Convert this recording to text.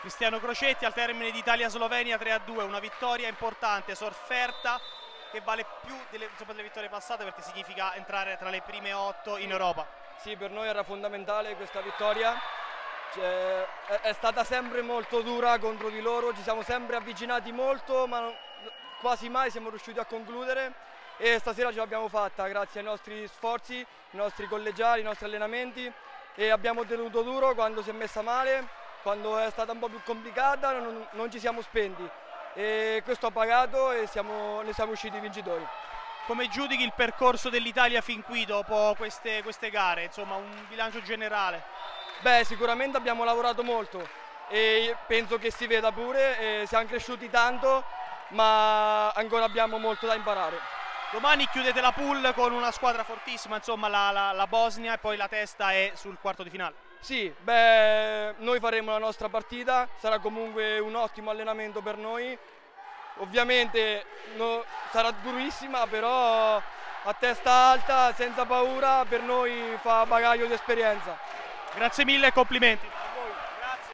Cristiano Crocetti al termine di Italia-Slovenia 3-2, una vittoria importante, sofferta, che vale più delle vittorie passate perché significa entrare tra le prime 8 in Europa. Sì, per noi era fondamentale questa vittoria, è stata sempre molto dura contro di loro, ci siamo sempre avvicinati molto ma quasi mai siamo riusciti a concludere e stasera ce l'abbiamo fatta grazie ai nostri sforzi, ai nostri collegiali, ai nostri allenamenti e abbiamo tenuto duro quando si è messa male. Quando è stata un po' più complicata non ci siamo spenti e questo ha pagato e ne siamo usciti vincitori. Come giudichi il percorso dell'Italia fin qui dopo queste gare? Insomma, un bilancio generale? Beh, sicuramente abbiamo lavorato molto e penso che si veda pure, siamo cresciuti tanto ma ancora abbiamo molto da imparare. Domani chiudete la pool con una squadra fortissima, insomma la Bosnia, e poi la testa è sul quarto di finale. Sì, beh, noi faremo la nostra partita, sarà comunque un ottimo allenamento per noi, ovviamente sarà durissima, però a testa alta, senza paura, per noi fa bagaglio di esperienza. Grazie mille e complimenti.